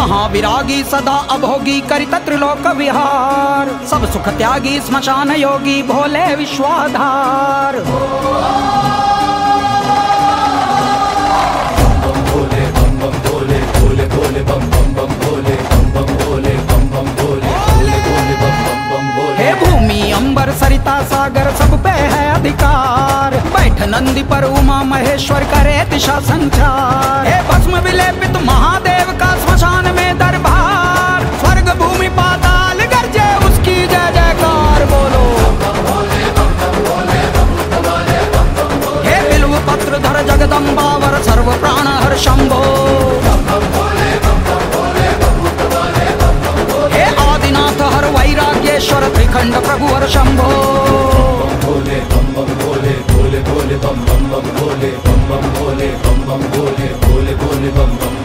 महाविरागी सदा अभोगी करित त्रिलोक विहार, सब सुख त्यागी स्मशान योगी भोले विश्वाधार। हे भूमि अंबर सरिता सागर सब पे है अधिकार, बैठ नंदी पर उमा महेश्वर करे दिशा संचार। हे भस्म विलेपित महादेव का स्मशान में दरबार, स्वर्ग भूमि पाताल गरजे उसकी जय जयकार बोलो। हे बिल्व पत्र धर जगदम्बावर सर्व प्राण हर शंभो, हे आदिनाथ हर वैराग्येश्वर त्रिखंड प्रभु हर शंभो। भोले बम बम भोले भोले भोले बम बम बम भोले बम बम भोले बम बम भोले भोले भोले बम बम।